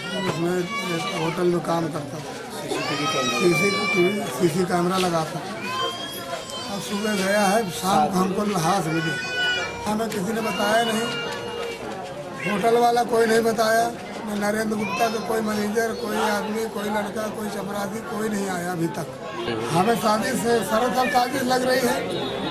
उसमें एक होटल में काम करता था। सीसी कैमरा लगा था। और सुबह गया है, शाम को हमको लाश मिली। हमें किसी ने बताया नहीं, होटल वाला कोई नहीं बताया, न नरेंद्र गुप्ता का कोई मैनेजर, कोई आदमी, कोई लड़का, कोई चपरासी, कोई नहीं आया अभी तक। हमें साजिश से सरासर साजिश लग रही है,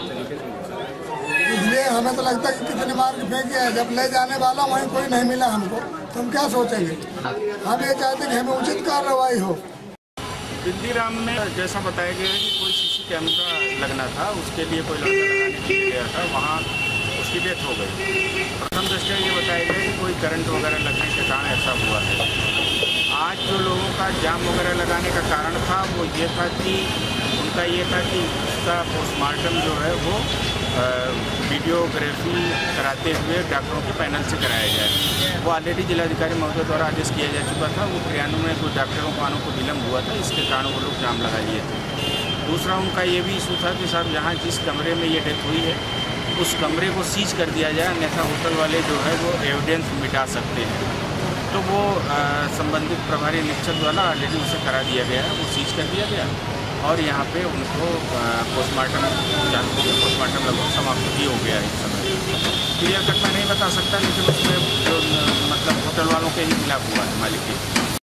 इसलिए हमें तो लगता है कि कितने मार के फेंक गया है। जब ले जाने वाला वहीं कोई नहीं मिला हमको, तो हम क्या सोचेंगे। हम ये चाहते हैं कि हमें उचित कार्रवाई हो। बिंदीराम में जैसा बताया गया है कि कोई सीसी कैमरा लगना था, उसके लिए कोई लड़का लगाने के लिए गया था, वहाँ उसकी डेथ हो गई। प्रथम दृष्टया ये बताया गया कि कोई करंट वगैरह लगने के कारण ऐसा हुआ है। आज जो लोगों का जाम वगैरह लगाने का कारण था वो ये था कि उनका ये था कि उसका पोस्टमार्टम जो है वो वीडियोग्राफी कराते हुए डॉक्टरों के पैनल से कराया जाए। वो ऑलरेडी जिलाधिकारी महोदय द्वारा आदेश किया जा चुका था। वो क्रियान्वयन में कुछ डॉक्टरों को आने को विलम्ब हुआ था, इसके कारण वो लोग जाम लगा लिए थे। दूसरा उनका ये भी इशू था कि साहब यहाँ जिस कमरे में ये डेथ हुई है उस कमरे को सीज कर दिया जाए, अन्यथा होटल वाले जो है वो एविडेंस मिटा सकते हैं। तो वो संबंधित प्रभारी निरीक्षक द्वारा ऑलरेडी उसे करा दिया गया है, वो सीज कर दिया गया और यहाँ पे उनको पोस्टमार्टम चालू हो गया। पोस्टमार्टम लगभग समाप्त भी हो गया है इस समय। क्लियर कट मैं नहीं बता सकता, लेकिन उसमें जो मतलब होटल वालों के ही खिलाफ हुआ है, मालिक के।